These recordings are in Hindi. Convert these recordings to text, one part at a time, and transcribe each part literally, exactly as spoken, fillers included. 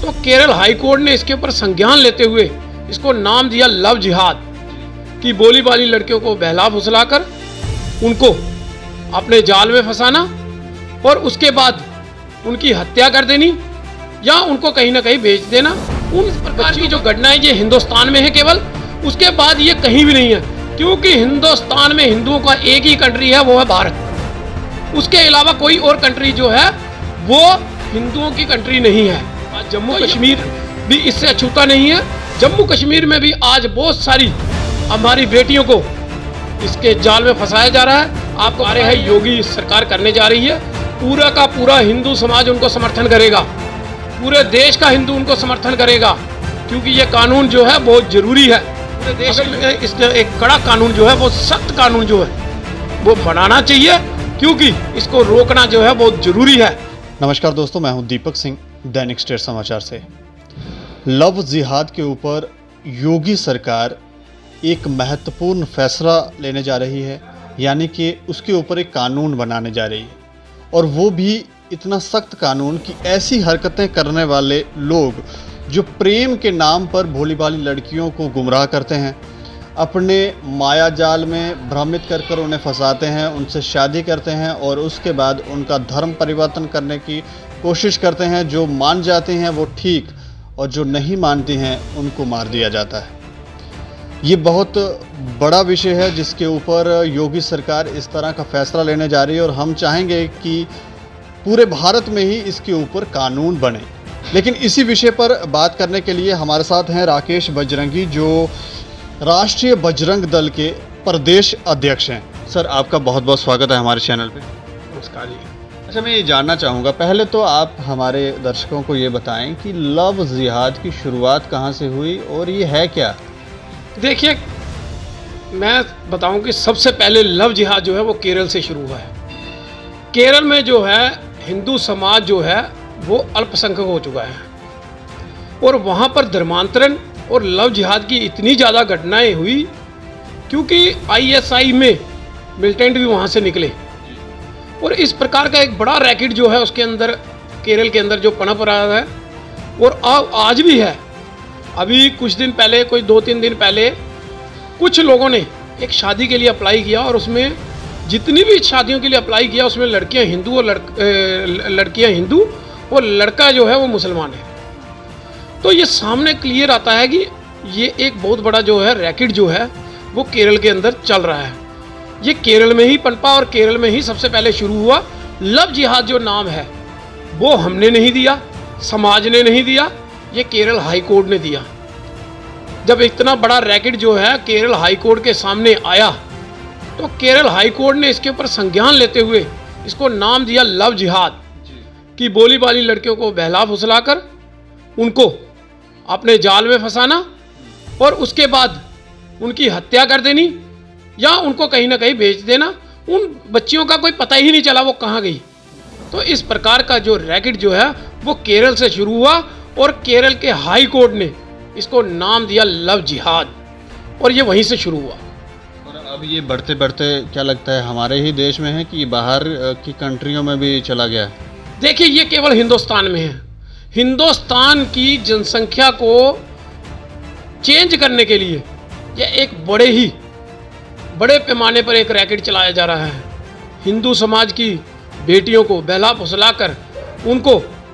तो केरल हाई कोर्ट ने इसके ऊपर संज्ञान लेते हुए इसको नाम दिया लव जिहाद, कि बोली बाली लड़कियों को बहला फुसलाकर उनको अपने जाल में फंसाना और उसके बाद उनकी हत्या कर देनी या उनको कहीं ना कहीं बेच देना। उन प्रकार की जो घटनाएं ये हिंदुस्तान में है केवल, उसके बाद ये कहीं भी नहीं है, क्योंकि हिंदुस्तान में हिंदुओं का एक ही कंट्री है, वो है भारत। उसके अलावा कोई और कंट्री जो है वो हिंदुओं की कंट्री नहीं है। आज जम्मू कश्मीर भी इससे अछूता नहीं है। जम्मू कश्मीर में भी आज बहुत सारी हमारी बेटियों को इसके जाल में फंसाया जा रहा है। आपको आ रहे हैं योगी सरकार करने जा रही है, पूरा का पूरा हिंदू समाज उनको समर्थन करेगा, पूरे देश का हिंदू उनको समर्थन करेगा, क्योंकि ये कानून जो है बहुत जरूरी है। पूरे देश में इसका एक कड़ा कानून जो है, वो सख्त कानून जो है वो बनाना चाहिए, क्योंकि इसको रोकना जो है बहुत जरूरी है। नमस्कार दोस्तों, मैं हूं दीपक सिंह, दैनिक स्टेट समाचार से। लव जिहाद के ऊपर योगी सरकार एक महत्वपूर्ण फैसला लेने जा रही है, यानी कि उसके ऊपर एक कानून बनाने जा रही है, और वो भी इतना सख्त कानून कि ऐसी हरकतें करने वाले लोग जो प्रेम के नाम पर भोली भाली लड़कियों को गुमराह करते हैं, अपने माया जाल में भ्रमित कर कर उन्हें फंसाते हैं, उनसे शादी करते हैं और उसके बाद उनका धर्म परिवर्तन करने की कोशिश करते हैं। जो मान जाते हैं वो ठीक, और जो नहीं मानती हैं उनको मार दिया जाता है। ये बहुत बड़ा विषय है जिसके ऊपर योगी सरकार इस तरह का फैसला लेने जा रही है, और हम चाहेंगे कि पूरे भारत में ही इसके ऊपर कानून बने। लेकिन इसी विषय पर बात करने के लिए हमारे साथ हैं राकेश बजरंगी, जो राष्ट्रीय बजरंग दल के प्रदेश अध्यक्ष हैं। सर, आपका बहुत बहुत स्वागत है हमारे चैनल पे। नमस्कार जी। अच्छा, मैं ये जानना चाहूँगा, पहले तो आप हमारे दर्शकों को ये बताएं कि लव जिहाद की शुरुआत कहाँ से हुई और ये है क्या? देखिए, मैं बताऊं कि सबसे पहले लव जिहाद जो है वो केरल से शुरू हुआ है। केरल में जो है हिंदू समाज जो है वो अल्पसंख्यक हो चुका है, और वहाँ पर धर्मांतरण और लव जिहाद की इतनी ज़्यादा घटनाएं हुई, क्योंकि आईएसआई में मिलिटेंट भी वहाँ से निकले, और इस प्रकार का एक बड़ा रैकेट जो है उसके अंदर केरल के अंदर जो पनप रहा है, और आज भी है। अभी कुछ दिन पहले, कोई दो तीन दिन पहले, कुछ लोगों ने एक शादी के लिए अप्लाई किया, और उसमें जितनी भी शादियों के लिए अप्लाई किया उसमें लड़कियां हिंदू और लड़क, लड़कियां हिंदू और लड़का जो है वो मुसलमान है। तो ये सामने क्लियर आता है कि ये एक बहुत बड़ा जो है रैकेट जो है वो केरल के अंदर चल रहा है। ये केरल में ही पनपा और केरल में ही सबसे पहले शुरू हुआ। लव जिहाद जो नाम है वो हमने नहीं दिया, समाज ने नहीं दिया, ये केरल हाई कोर्ट ने दिया। जब इतना बड़ा रैकेट जो है केरल हाई कोर्ट के सामने आया, तो केरल हाई कोर्ट ने इसके ऊपर संज्ञान लेते हुए इसको नाम दिया लव जिहाद, कि बोली बाली लड़कियों को बहला फुसलाकर उनको अपने जाल में फंसाना और उसके बाद उनकी हत्या कर देनी या उनको कहीं ना कहीं बेच देना। उन बच्चियों का कोई पता ही नहीं चला वो कहाँ गई। तो इस प्रकार का जो रैकेट जो है वो केरल से शुरू हुआ, और केरल के हाई कोर्ट ने इसको नाम दिया लव जिहाद, और ये वहीं से शुरू हुआ। और अब ये बढ़ते बढ़ते क्या लगता है हमारे ही देश में है कि बाहर की कंट्रियों में भी चला गया है? देखिए, ये केवल हिंदुस्तान में है। हिंदुस्तान की जनसंख्या को चेंज करने के लिए ये एक बड़े ही बड़े पैमाने पर एक रैकेट चलाया जा रहा है। हिंदू समाज की बेटियों को बहला फुसलाकर उनको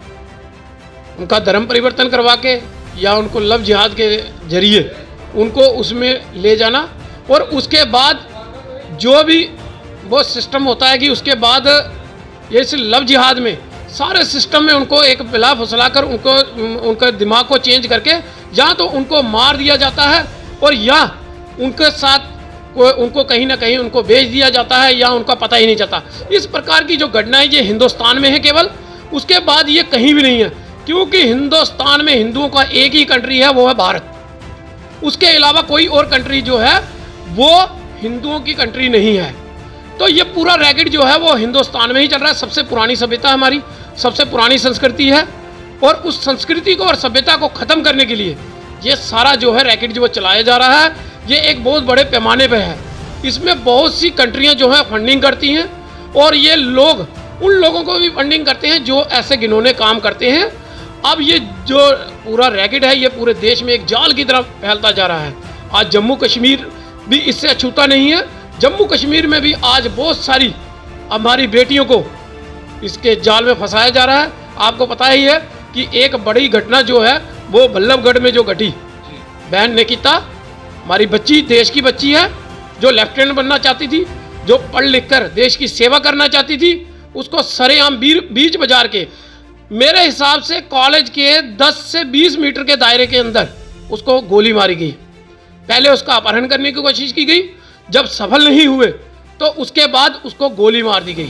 उनका धर्म परिवर्तन करवा के या उनको लव जिहाद के जरिए उनको उसमें ले जाना, और उसके बाद जो भी वो सिस्टम होता है कि उसके बाद ये इस लव जिहाद में सारे सिस्टम में उनको एक बहला फुसलाकर उनको उनका दिमाग को चेंज करके या तो उनको मार दिया जाता है, और या उनके साथ को उनको कहीं ना कहीं उनको बेच दिया जाता है, या उनका पता ही नहीं चलता। इस प्रकार की जो घटनाएं ये हिंदुस्तान में है केवल, उसके बाद ये कहीं भी नहीं है, क्योंकि हिंदुस्तान में हिंदुओं का एक ही कंट्री है, वो है भारत। उसके अलावा कोई और कंट्री जो है वो हिंदुओं की कंट्री नहीं है। तो ये पूरा रैकेट जो है वो हिंदुस्तान में ही चल रहा है। सबसे पुरानी सभ्यता हमारी, सबसे पुरानी संस्कृति है, और उस संस्कृति को और सभ्यता को ख़त्म करने के लिए ये सारा जो है रैकेट जो वो चलाया जा रहा है, ये एक बहुत बड़े पैमाने पे है। इसमें बहुत सी कंट्रियां जो है फंडिंग करती हैं, और ये लोग उन लोगों को भी फंडिंग करते हैं जो ऐसे घिनौने काम करते हैं। अब ये जो पूरा रैकेट है ये पूरे देश में एक जाल की तरह फैलता जा रहा है। आज जम्मू कश्मीर भी इससे अछूता नहीं है। जम्मू कश्मीर में भी आज बहुत सारी हमारी बेटियों को इसके जाल में फंसाया जा रहा है। आपको पता ही है कि एक बड़ी घटना जो है वो बल्लभगढ़ में जो घटी, बहन निकिता हमारी बच्ची, देश की बच्ची है, जो लेफ्टिनेंट बनना चाहती थी, जो पढ़ लिख कर देश की सेवा करना चाहती थी, उसको सरेआम बीच बाजार के, मेरे हिसाब से कॉलेज के दस से बीस मीटर के दायरे के अंदर उसको गोली मारी गई। पहले उसका अपहरण करने की कोशिश की गई, जब सफल नहीं हुए तो उसके बाद उसको गोली मार दी गई।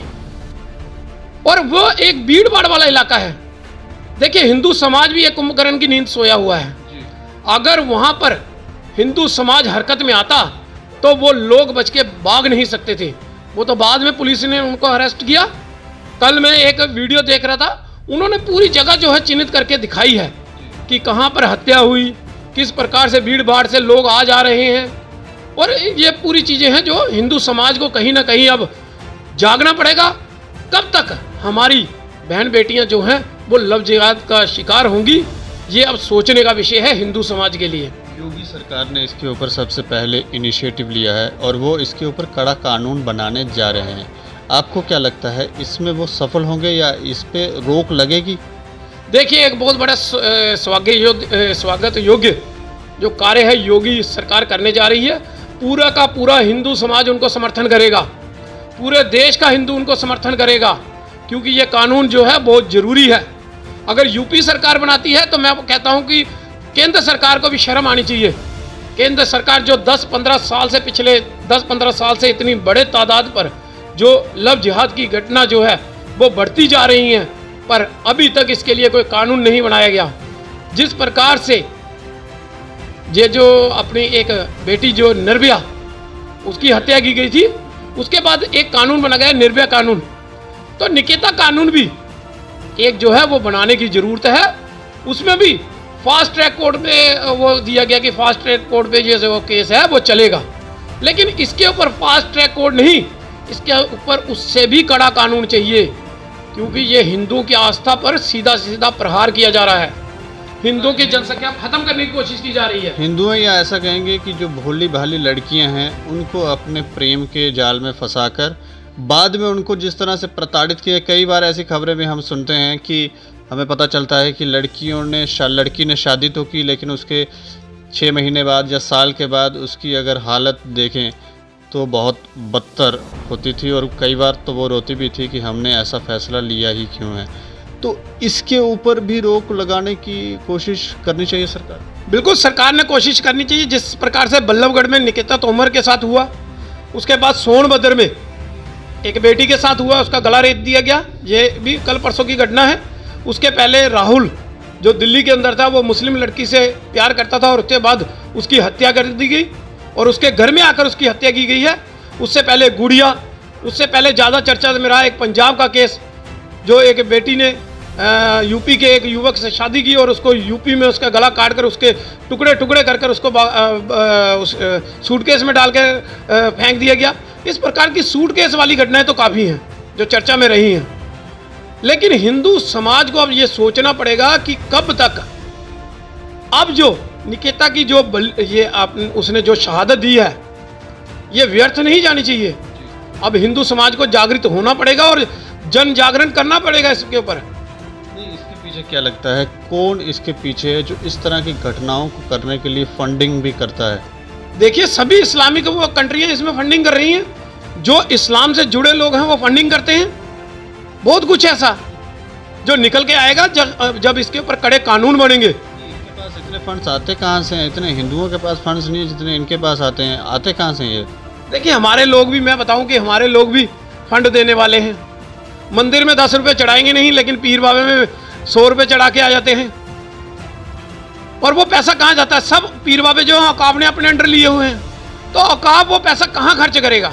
और वो एक भीड़ भाड़ वाला इलाका है। देखिए, हिंदू समाज भी एक कुंभकर्ण की नींद सोया हुआ है। अगर वहां पर हिंदू समाज हरकत में आता तो वो लोग बच के भाग नहीं सकते थे। वो तो बाद में पुलिस ने उनको अरेस्ट किया। कल मैं एक वीडियो देख रहा था, उन्होंने पूरी जगह जो है चिन्हित करके दिखाई है कि कहां पर हत्या हुई, किस प्रकार से भीड़ भाड़ से लोग आ जा रहे हैं। और ये पूरी चीज़ें हैं जो हिंदू समाज को कहीं ना कहीं अब जागना पड़ेगा। कब तक हमारी बहन बेटियां जो हैं वो लव जिहाद का शिकार होंगी, ये अब सोचने का विषय है हिंदू समाज के लिए। योगी सरकार ने इसके ऊपर सबसे पहले इनिशिएटिव लिया है और वो इसके ऊपर कड़ा कानून बनाने जा रहे हैं। आपको क्या लगता है, इसमें वो सफल होंगे या इस पे रोक लगेगी? देखिए, एक बहुत बड़ा स्वागत स्वागत योग्य जो कार्य है योगी सरकार करने जा रही है। पूरा का पूरा हिंदू समाज उनको समर्थन करेगा, पूरे देश का हिंदू उनको समर्थन करेगा, क्योंकि ये कानून जो है बहुत ज़रूरी है। अगर यूपी सरकार बनाती है तो मैं कहता हूं कि केंद्र सरकार को भी शर्म आनी चाहिए। केंद्र सरकार जो दस पंद्रह साल से पिछले दस पंद्रह साल से इतनी बड़े तादाद पर जो लव जिहाद की घटना जो है वो बढ़ती जा रही हैं, पर अभी तक इसके लिए कोई कानून नहीं बनाया गया। जिस प्रकार से ये जो अपनी एक बेटी जो निर्भया, उसकी हत्या की गई थी, उसके बाद एक कानून बना गया निर्भया कानून। तो निकिता कानून भी एक जो है वो बनाने की ज़रूरत है। उसमें भी फास्ट ट्रैक कोर्ट में वो दिया गया कि फास्ट ट्रैक कोर्ट पे जैसे वो केस है वो चलेगा, लेकिन इसके ऊपर फास्ट ट्रैक कोर्ट नहीं, इसके ऊपर उससे भी कड़ा कानून चाहिए, क्योंकि ये हिंदुओं की आस्था पर सीधा सीधा प्रहार किया जा रहा है। हिंदुओं की जनसंख्या खत्म करने की कोशिश की जा रही है। हिंदू या ऐसा कहेंगे कि जो भोली भाली लड़कियां हैं उनको अपने प्रेम के जाल में फंसाकर बाद में उनको जिस तरह से प्रताड़ित किया। कई बार ऐसी खबरें भी हम सुनते हैं कि हमें पता चलता है कि लड़कियों ने लड़की ने शादी तो की, लेकिन उसके छः महीने बाद या साल के बाद उसकी अगर हालत देखें तो बहुत बदतर होती थी, और कई बार तो वो रोती भी थी कि हमने ऐसा फैसला लिया ही क्यों है। तो इसके ऊपर भी रोक लगाने की कोशिश करनी चाहिए सरकार। बिल्कुल, सरकार ने कोशिश करनी चाहिए। जिस प्रकार से बल्लभगढ़ में निकिता तोमर के साथ हुआ, उसके बाद सोनभद्र में एक बेटी के साथ हुआ, उसका गला रेत दिया गया, ये भी कल परसों की घटना है। उसके पहले राहुल जो दिल्ली के अंदर था, वो मुस्लिम लड़की से प्यार करता था और उसके बाद उसकी हत्या कर दी गई और उसके घर में आकर उसकी हत्या की गई है। उससे पहले गुड़िया, उससे पहले ज़्यादा चर्चा में रहा एक पंजाब का केस, जो एक बेटी ने यूपी के एक युवक से शादी की और उसको यूपी में उसका गला काट कर उसके टुकड़े टुकड़े कर कर उसको आ, आ, उस सूटकेस में डाल कर फेंक दिया गया। इस प्रकार की सूटकेस वाली घटनाएं तो काफ़ी हैं जो चर्चा में रही हैं, लेकिन हिंदू समाज को अब ये सोचना पड़ेगा कि कब तक अब जो निकिता की जो ये आप उसने जो शहादत दी है ये व्यर्थ नहीं जानी चाहिए। अब हिंदू समाज को जागृत होना पड़ेगा और जन जागरण करना पड़ेगा इसके ऊपर। इसके पीछे क्या लगता है, कौन इसके पीछे है जो इस तरह की घटनाओं को करने के लिए फंडिंग भी करता है? देखिए, सभी इस्लामिक वो कंट्रियां इसमें फंडिंग कर रही हैं। जो इस्लाम से जुड़े लोग हैं वो फंडिंग करते हैं। बहुत कुछ ऐसा जो निकल के आएगा जब जब इसके ऊपर कड़े कानून बनेंगे। इनके पास इतने फंड्स आते कहाँ से हैं? इतने हिंदुओं के पास फंड्स नहीं है जितने इनके पास आते हैं। आते कहाँ से ये? देखिए, हमारे लोग भी, मैं बताऊं कि हमारे लोग भी फंड देने वाले हैं। मंदिर में दस रुपये चढ़ाएंगे नहीं, लेकिन पीर बाबे में सौ रुपये चढ़ा के आ जाते हैं। और वो पैसा कहाँ जाता है? सब पीर बाबे जो औकाफ ने अपने अंडर लिए हुए हैं, तो औकाफ वो पैसा कहाँ खर्च करेगा?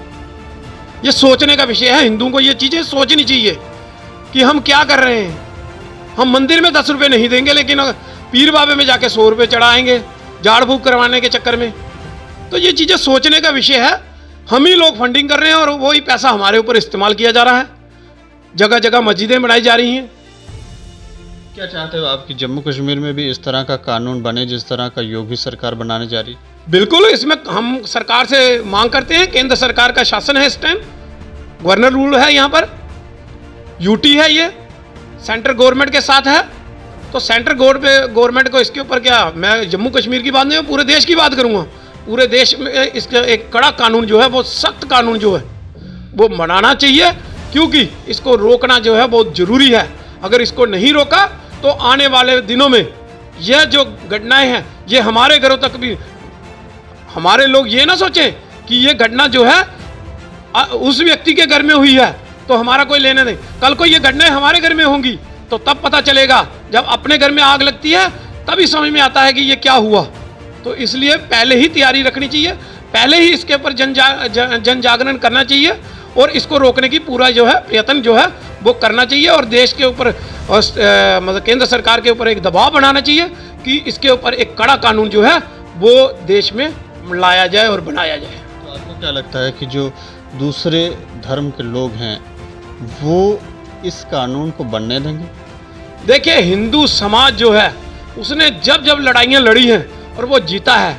ये सोचने का विषय है। हिंदुओं को ये चीज़ें सोचनी चाहिए कि हम क्या कर रहे हैं। हम मंदिर में दस रुपये नहीं देंगे, लेकिन पीर बाबे में जाके सौ रुपये चढ़ाएंगे झाड़ फूक करवाने के चक्कर में। तो ये चीज़ें सोचने का विषय है। हम ही लोग फंडिंग कर रहे हैं और वही पैसा हमारे ऊपर इस्तेमाल किया जा रहा है। जगह जगह मस्जिदें बनाई जा रही हैं। क्या चाहते हो आप कि जम्मू कश्मीर में भी इस तरह का कानून बने जिस तरह का योगी सरकार बनाने जा रही? बिल्कुल, इसमें हम सरकार से मांग करते हैं। केंद्र सरकार का शासन है, इस टाइम गवर्नर रूल है, यहाँ पर यूटी है, ये सेंट्रल गवर्नमेंट के साथ है। तो सेंट्रल गवर्नमेंट को इसके ऊपर क्या, मैं जम्मू कश्मीर की बात नहीं, पूरे देश की बात करूँगा। पूरे देश में इसका एक कड़ा कानून जो है, वो सख्त कानून जो है वो बनाना चाहिए, क्योंकि इसको रोकना जो है बहुत ज़रूरी है। अगर इसको नहीं रोका तो आने वाले दिनों में यह जो घटनाएं हैं ये हमारे घरों तक भी, हमारे लोग ये ना सोचें कि ये घटना जो है उस व्यक्ति के घर में हुई है तो हमारा कोई लेने नहीं। कल को ये घटनाएं हमारे घर में होंगी तो तब पता चलेगा, जब अपने घर में आग लगती है तभी समझ में आता है कि ये क्या हुआ। तो इसलिए पहले ही तैयारी रखनी चाहिए, पहले ही इसके ऊपर जन जा, जन जागरण करना चाहिए और इसको रोकने की पूरा जो है प्रयत्न जो है वो करना चाहिए। और देश के ऊपर मतलब केंद्र सरकार के ऊपर एक दबाव बनाना चाहिए कि इसके ऊपर एक कड़ा कानून जो है वो देश में लाया जाए और बनाया जाए। तो आपको क्या लगता है कि जो दूसरे धर्म के लोग हैं वो इस कानून को बनने देंगे? देखिए, हिंदू समाज जो है उसने जब जब लड़ाइयाँ लड़ी हैं और वो जीता है।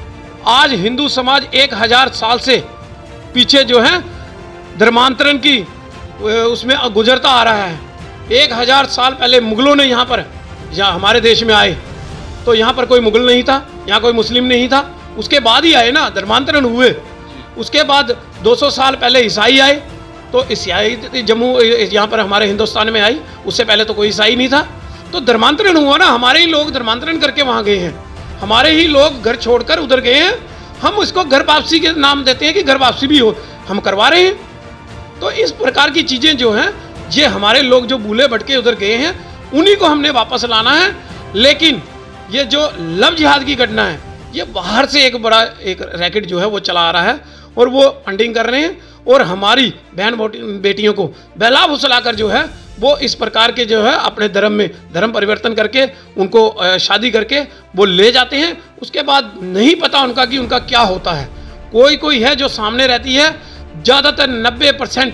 आज हिंदू समाज एक हजार साल से पीछे जो है धर्मांतरण की उसमें गुजरता आ रहा है। एक हजार साल पहले मुगलों ने यहाँ पर यहाँ हमारे देश में आए तो यहाँ पर कोई मुगल नहीं था, यहाँ कोई मुस्लिम नहीं था, उसके बाद ही आए ना, धर्मांतरण हुए। उसके बाद दो सौ साल पहले ईसाई आए तो ईसाई जम्मू यहाँ पर हमारे हिंदुस्तान में आई, उससे पहले तो कोई ईसाई नहीं था। तो धर्मांतरण हुआ ना, हमारे ही लोग धर्मांतरण करके वहाँ गए हैं, हमारे ही लोग घर छोड़कर उधर गए हैं। हम उसको घर वापसी के नाम देते हैं कि घर वापसी भी हो, हम करवा रहे हैं। तो इस प्रकार की चीज़ें जो हैं ये हमारे लोग जो भूले भटके उधर गए हैं उन्हीं को हमने वापस लाना है। लेकिन ये जो लव जिहाद की घटना है ये बाहर से एक बड़ा एक रैकेट जो है वो चला आ रहा है और वो फंडिंग कर रहे हैं और हमारी बहन बेटियों को बहला फुसला कर जो है वो इस प्रकार के जो है अपने धर्म में धर्म परिवर्तन करके उनको शादी करके वो ले जाते हैं। उसके बाद नहीं पता उनका कि उनका क्या होता है। कोई कोई है जो सामने रहती है, ज़्यादातर नब्बे परसेंट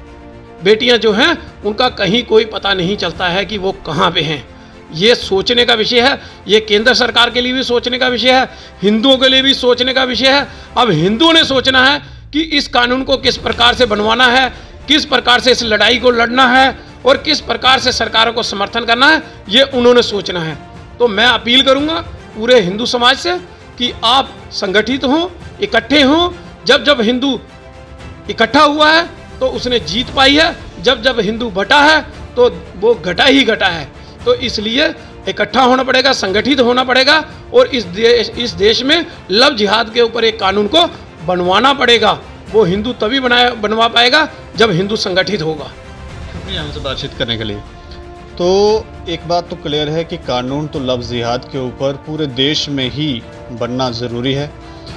बेटियां जो हैं उनका कहीं कोई पता नहीं चलता है कि वो कहाँ पे हैं। ये सोचने का विषय है, ये केंद्र सरकार के लिए भी सोचने का विषय है, हिंदुओं के लिए भी सोचने का विषय है। अब हिंदुओं ने सोचना है कि इस कानून को किस प्रकार से बनवाना है, किस प्रकार से इस लड़ाई को लड़ना है और किस प्रकार से सरकारों को समर्थन करना है, ये उन्होंने सोचना है। तो मैं अपील करूँगा पूरे हिंदू समाज से कि आप संगठित हों, इकट्ठे हों। जब जब हिंदू इकट्ठा हुआ है तो उसने जीत पाई है, जब जब हिंदू बटा है तो वो घटा ही घटा है। तो इसलिए इकट्ठा होना पड़ेगा, संगठित होना पड़ेगा और इस देश इस देश में लव जिहाद के ऊपर एक कानून को बनवाना पड़ेगा। वो हिंदू तभी बनाया बनवा पाएगा जब हिंदू संगठित होगा। शुक्रिया हमसे बातचीत करने के लिए। तो एक बात तो क्लियर है कि कानून तो लव जिहाद के ऊपर पूरे देश में ही बनना ज़रूरी है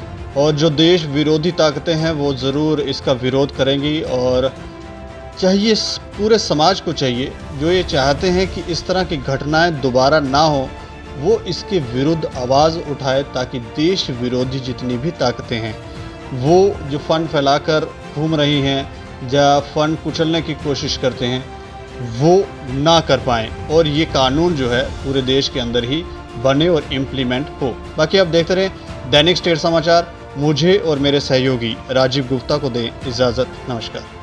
और जो देश विरोधी ताकतें हैं वो ज़रूर इसका विरोध करेंगी। और चाहिए पूरे समाज को चाहिए जो ये चाहते हैं कि इस तरह की घटनाएं दोबारा ना हो, वो इसके विरुद्ध आवाज़ उठाए ताकि देश विरोधी जितनी भी ताकतें हैं वो जो फंड फैलाकर घूम रही हैं या फंड कुचलने की कोशिश करते हैं वो ना कर पाएँ और ये कानून जो है पूरे देश के अंदर ही बने और इम्प्लीमेंट हो। बाकी आप देखते रहें दैनिक स्टेट समाचार। मुझे और मेरे सहयोगी राजीव गुप्ता को दें इजाज़त। नमस्कार।